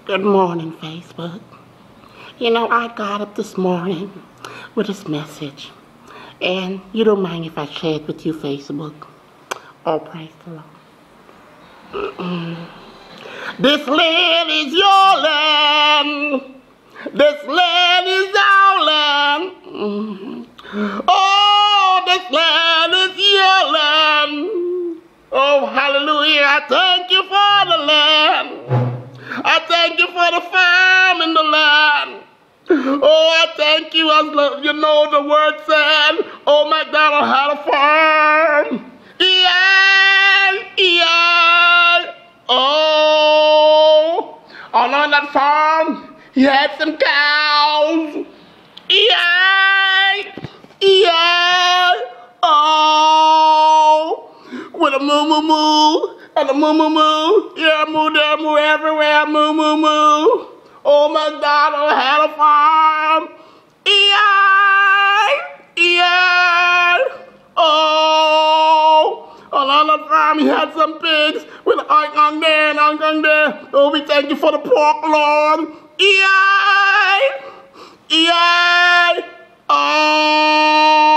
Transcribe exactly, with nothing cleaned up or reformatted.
Good morning, Facebook. You know, I got up this morning with this message, and you don't mind if I share it with you, Facebook? Oh, praise the Lord. Mm-mm. This land is your land. This land is our land. Mm-hmm. Oh, this land is your land. Oh, hallelujah. I thank you for the land. I thank you for the farm in the land. Oh, I thank you. As you know, the word said, oh, MacDonald had a farm. E I E I Oh, on that farm, he had some cows. E I E I Oh, with a moo moo moo. And a moo moo moo, yeah, moo there, moo everywhere, moo moo moo. Oh, MacDonald had a farm. E I E I Oh, on the farm he had some pigs with unk unk there and unk unk there. Oh, we thank you for the pork, Lord. E I E I Oh.